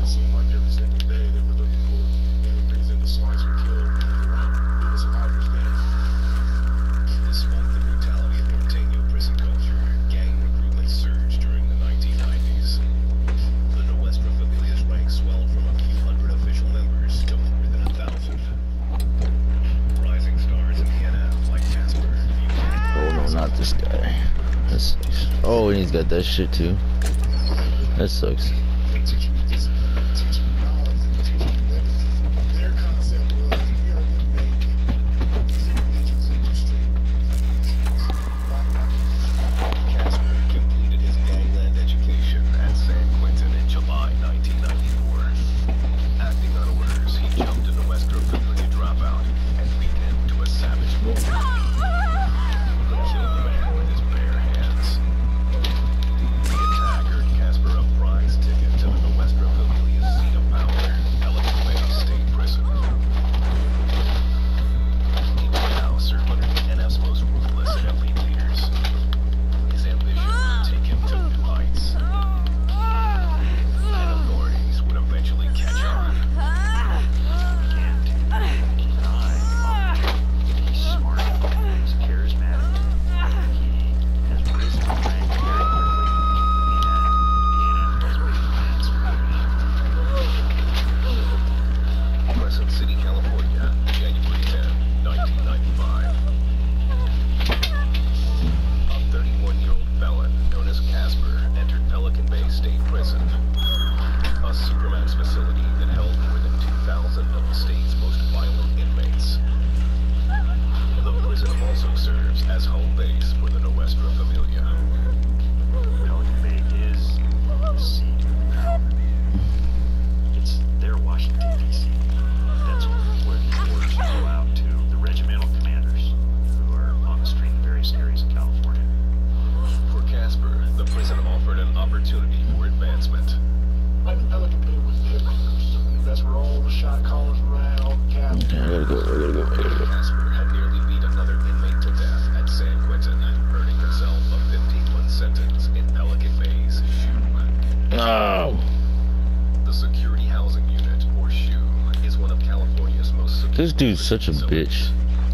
seemed like every single day they were looking for any reason to slice or kill anyone. It was a lifer's den. Despite the brutality of Norteño prison culture, gang recruitment surged during the 1990s. The Nuestra Familia's ranks swelled from a few hundred official members to more than 1,000. Rising stars in the NF like Casper. Oh no, not this guy. That sucks. Oh, and he's got that shit too. That sucks. They teach you this, teach you knowledge, and teach you everything. Their concept was we are going to make these individuals into street. Casper completed his gangland education at San Quentin in July 1994. Acting on orders, he jumped a Nuestra Familia dropout and beat him to a savage pulp. He killed the man with his bare hands. The attack earned Casper a prize ticket to the Nuestra Familia's seat of power, Pelican Bay State Prison. He will now serve under the NF's most ruthless and elite leaders. His ambition would take him to new heights. And authorities would eventually catch on. Again, keep an eye on him. He's smart, he's charismatic, he has risen and trained very quickly, and the NF knows what he plans for him. Crescent City, California, January 10, 1995. A 31-year-old felon known as Casper entered Pelican Bay State Prison, a supermax facility that held more than 2,000 of the state's most violent inmates. The prison also serves as home base for the Nuestra Familia. Pelican Bay is the seat of power. It's their Washington, D.C. That's where the orders go out to the regimental commanders who are on the street in various areas of California. For Casper, the prison offered an opportunity for advancement. And Pelican Bay was the headquarters. I mean, that's where all the shot callers were at, all the captains. Okay, I gotta go. Casper had nearly beat another inmate to death at San Quentin, earning himself a 15-month sentence in Pelican Bay's SHU. No. The Security Housing Unit, or SHU, is one of California's most secure This dude's such a facilities. bitch.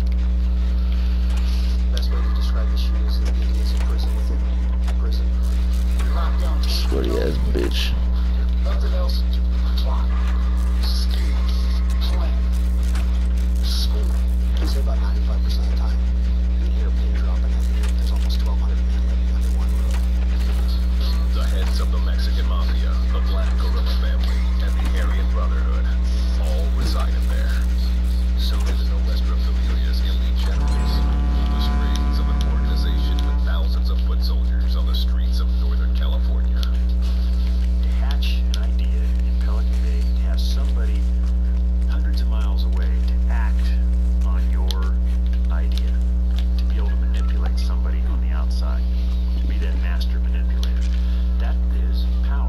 Best way to describe the street is that it is a prison within a prison. You're locked down to Sweaty ass bitch. nothing else to do. Plot, scheme, plan, school. It's here about 95% of the time. You hear a pin dropping out here. There's almost 1,200 men living under one roof. The heads of the Mexican Mafia, the Black Gorilla family, and the Aryan Brotherhood all resided there. So did the Nuestra Familia's elite generals, the strains of an organization with thousands of foot soldiers on the streets of Northern California. To hatch an idea in Pelican Bay, to have somebody hundreds of miles away to act on your idea, to be able to manipulate somebody on the outside, to be that master manipulator, that is power.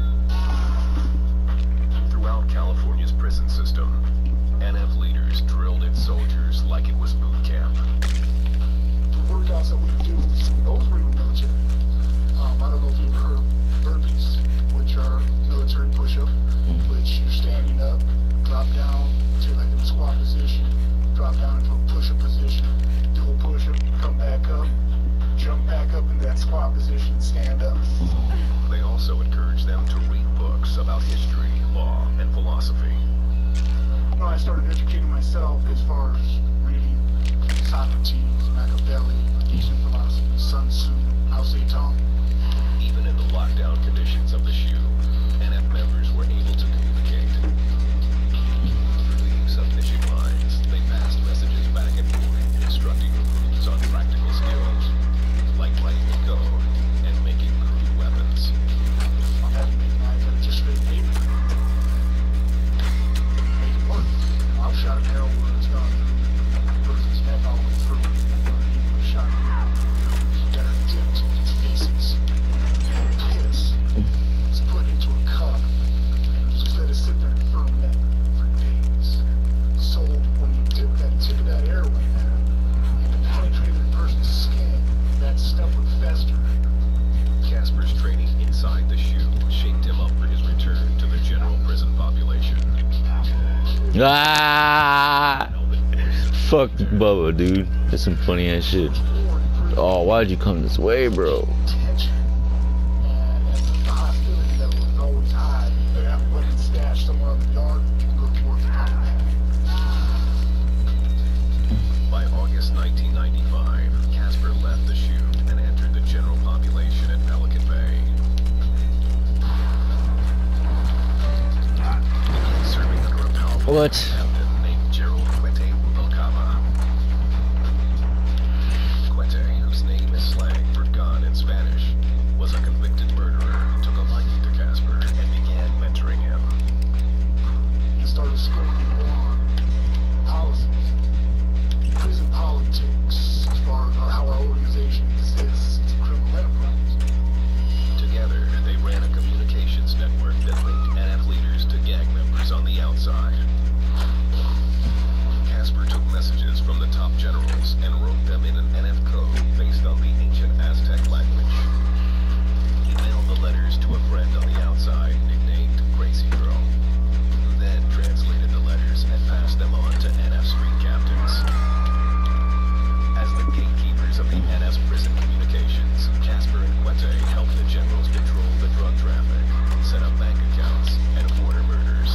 Throughout California's prison system, NF leaders drilled its soldiers like it was boot camp. The workouts that we do, those were in the military. I don't know if you've heard burpees, which are military push-up, which you're standing up, drop down to like a squat position, drop down into a push-up position, do a push-up, come back up, jump back up into that squat position, stand up. They also encouraged them to read books about history, law, and philosophy. You know, I started educating myself as far as reading Socrates, Machiavelli, Eastern philosophy, Sun Tzu, Mao Zedong. Even in the lockdown conditions of the SHU, NF members were able to communicate. Through the use of mission lines, they passed messages back and forth, instructing recruits on practical skills, like writing the code and making crude weapons. I'm having to make knives out of just straight paper. Make it work. I've shot an arrow where it's gone through a person's neck all the way through. Even a shot that are dipped in feces and piss. It's put in Ah! Fuck Bubba, dude. That's some funny ass shit. Oh, why'd you come this way, bro? Tension. And the hostility level is always high. They have weapons stashed somewhere in the yard. You can go towards the top of that. By August 1995, Casper left the chute and entered the general population at Pelican Bay. He began serving under a powerful What? captain named Gerald Quete Rubalcaba. Quete, whose name is slang for gun in Spanish, was a convicted murderer who took a liking to Casper and began mentoring him. He started scraping on policies, prison politics, as far as how our organization exists. It's a criminal enterprise. Together, they ran a communications network that linked NF leaders to gang members on the outside. Casper took messages from the top generals and wrote them in an NF code based on the ancient Aztec language. He mailed the letters to a friend on the outside nicknamed Gracie Girl, who then translated the letters and passed them on to NF street captains. As the gatekeepers of the NF's prison communications, Casper and Quete helped the generals control the drug traffic, set up bank accounts, and order murders.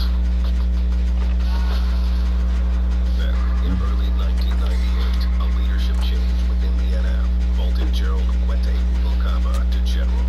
Then, in early 1998, a leadership change within the NF vaulted Gerald Quete Rubalcaba to general.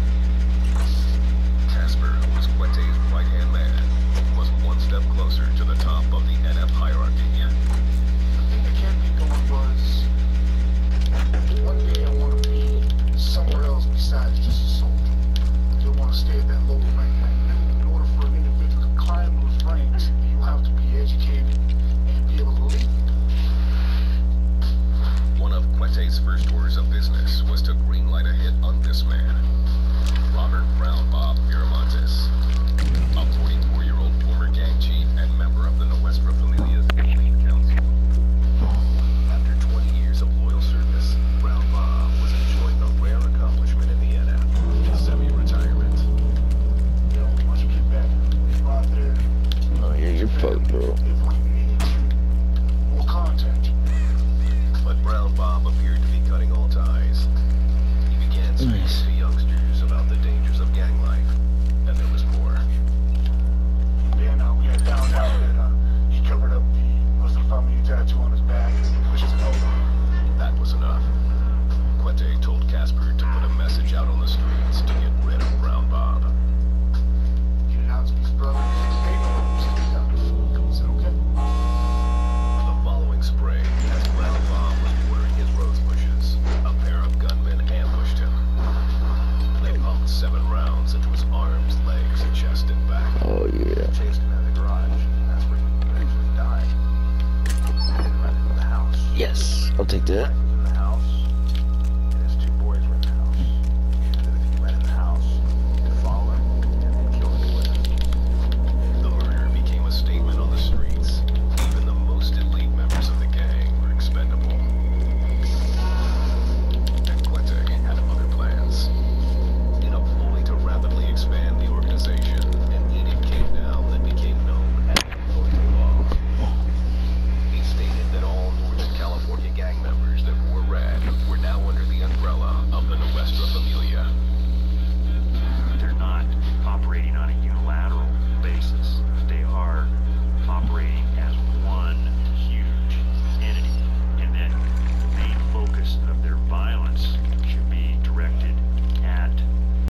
Casper, who was Quete's right-hand man, was one step closer to the top of the NF hierarchy. The thing that kept me going was, one day I want to be somewhere else besides just a soldier. I don't want to stay at that lower rank. In order for an individual to climb those ranks, you have to be educated and be able to lead. One of Quete's first orders of business was to greenlight a hit on this man, Robert Brown Bob Viramontes, a 44-year-old former gang chief and member of the Nuestra Familia's Elite Council. After 20 years of loyal service, Brown Bob was enjoying a rare accomplishment in the NF, semi-retirement. You know, once you get back, you go out there. Oh yeah, you're fucked, bro. If we need you, we'll contact you. But Brown Bob appeared to be cutting all ties. He began speaking Nice. to youngsters about the dangers of gang life, and there was more. Then we had found out that he covered up the Muslim family tattoo on his back, which is an over. That was enough. Quete told Casper to put a message out on the streets to get rid of Brown Bob. Get it out to his brother. Hey, he said, okay. The following spring, as Brown Bob was watering his rose bushes, a pair of gunmen ambushed him. They pumped 7 rounds into his arms, legs, chest, and back. Oh yeah. Chased him out of the garage. That's where he eventually died. Right in the house. Yes, I'll take that.